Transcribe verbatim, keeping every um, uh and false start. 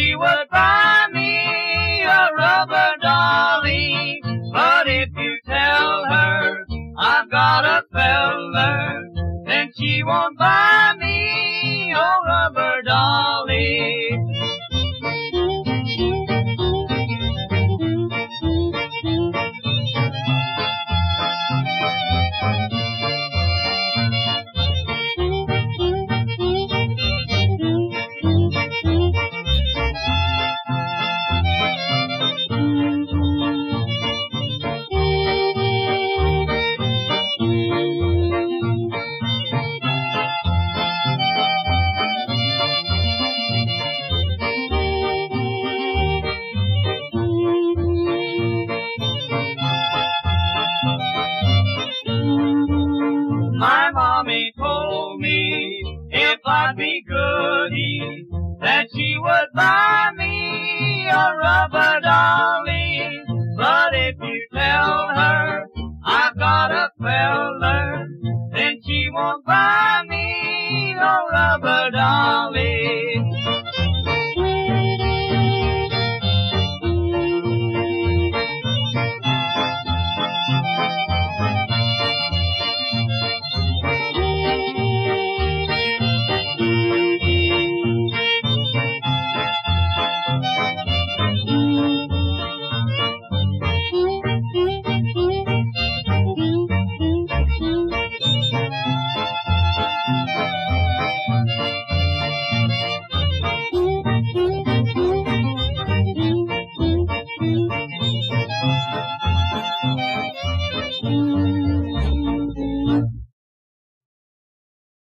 she would buy me a rubber dolly. But if you tell her I've got a feller, then she won't buy me a rubber dolly. My mommy told me if I'd be